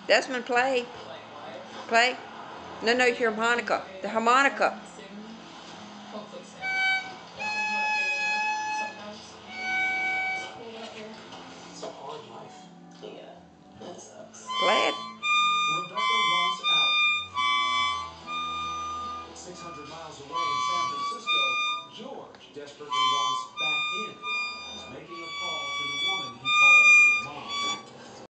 Desmond, play. Play. No, no, your harmonica. The harmonica. Soon. Hopefully soon. Nothing but giving up sometimes. It's cold out here. It's a hard life. Yeah, it sucks. Play it. Rebecca wants out. At 600 miles away in San Francisco, George desperately wants back in. He's making a call to the